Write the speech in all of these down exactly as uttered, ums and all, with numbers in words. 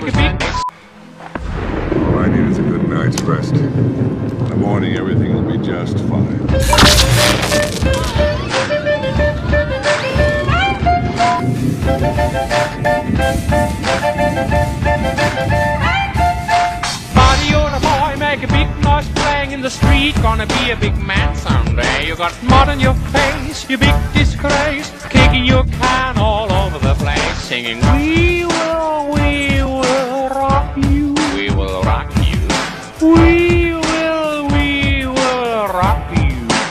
make a big... All I need is a good night's rest. In the morning, everything will be just fine. Body or a boy, make a big noise playing in the street. Gonna be a big man someday. You got mud on your face, you big disgrace. Kicking your can all over the place. Singing, we will, we will rock you. We will rock you. We will, we will rock you.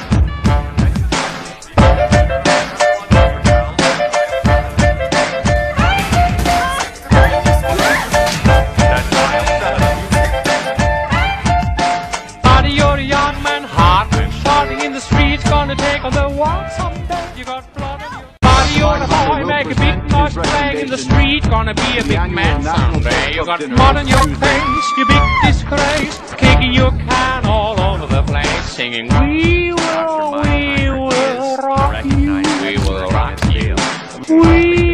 Body, you're a young man, hard man, shouting in the streets. Gonna take on the world someday. You got blood on your body, you're a boy, make a big noise playing in the street. Gonna be a big man someday. You got mud on your face, you big disgrace. Kicking your can all over the place. Singing, we will, we will rock you. We will rock you. We